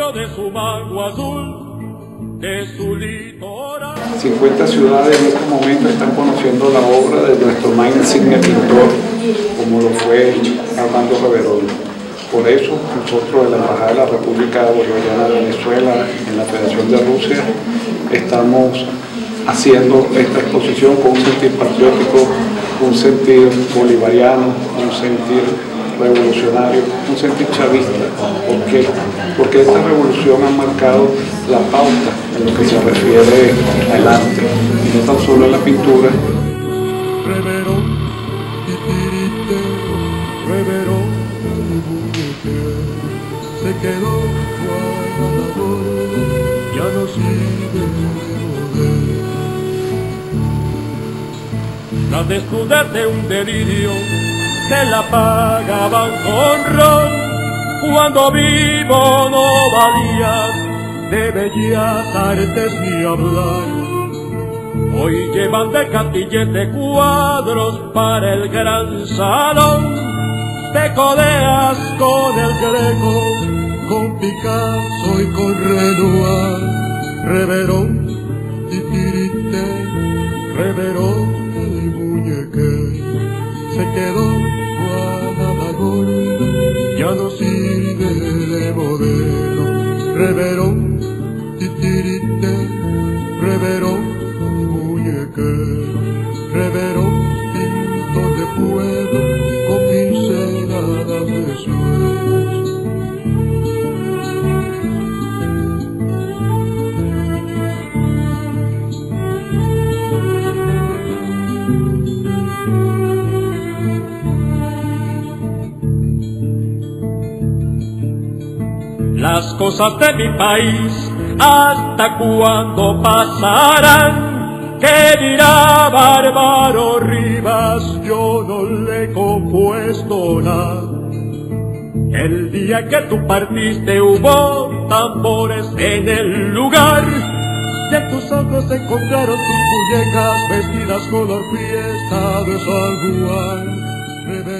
brillo de su mango azul, de su litoral. 50 ciudades en este momento están conociendo la obra de nuestro más insigne pintor, como lo fue Armando Reverol. Por eso, nosotros de la Embajada de la República Bolivariana de Venezuela, en la Federación de Rusia, estamos haciendo esta exposición con un sentir patriótico, un sentir bolivariano, un sentir revolucionario, un sentir chavista. ¿Por qué? Porque esta revolución ha marcado la pauta en lo que se refiere al arte, y no tan solo en la pintura. Reverol, Reverol, se quedó guardador, ya no sirve de poder. La desnudez de un delirio se la pagaban con ron, cuando vivo no valías de bellas artes ni hablar. Hoy llevan de catillete cuadros para el gran salón, te codeas con el Greco, con Picasso y con Renoir. Reverol, titirite, Reverol y Muñeque, se quedó Guadalajara, ya no sirve de modelo. Reverol, titirite, Reverol y Muñeque, Reverol, pintor de pueblo con pinceladas de sueños. Las cosas de mi país, ¿hasta cuándo pasarán? ¿Qué dirá Bárbaro Rivas? Yo no le he compuesto nada. El día que tú partiste hubo tambores en el lugar, y en tus ojos se encontraron tus muñecas vestidas color fiesta de San Juan.